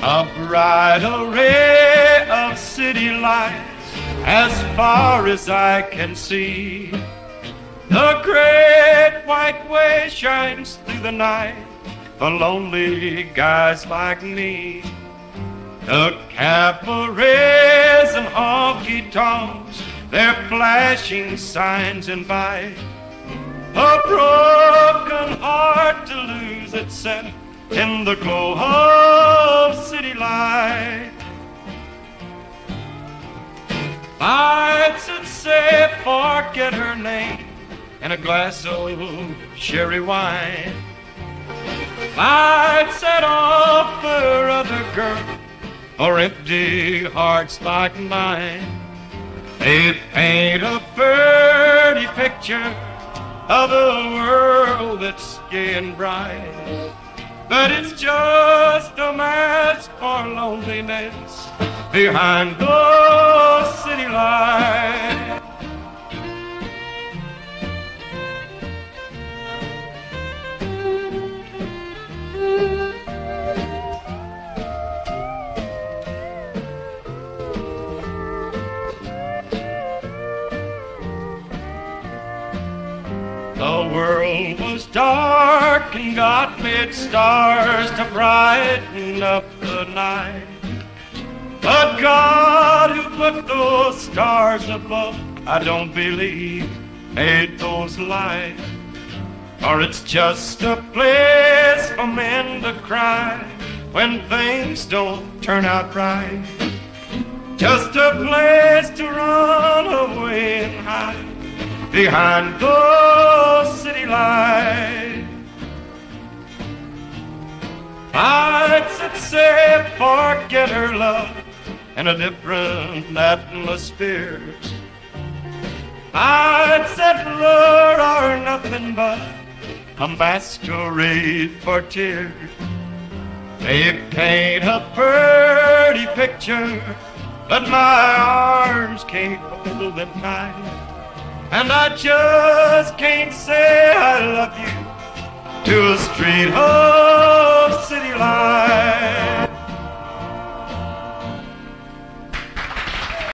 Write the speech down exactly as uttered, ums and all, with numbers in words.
A bright array of city lights as far as I can see. The great white way shines through the night for lonely guys like me. The cabarets and honky-tonks, their flashing signs invite a broken heart to lose itself in the glow of city light. Lights that say forget her name and a glass of sherry wine. Lights that offer other girls or empty hearts like mine. They paint a pretty picture of a world that's gay and bright, but it's just a mask for loneliness behind those city lights. The world was dark and God made stars to brighten up the night. But God who put those stars above, I don't believe made those lights. Or it's just a place for men to cry when things don't turn out right. Just a place to run away and hide behind those city lights. Lights that say forget her love in a different atmosphere. Lights that lure are nothing but a masquerade for tears. They paint a pretty picture, but my arms can't hold them tight. And I just can't say I love you to a street of city lights.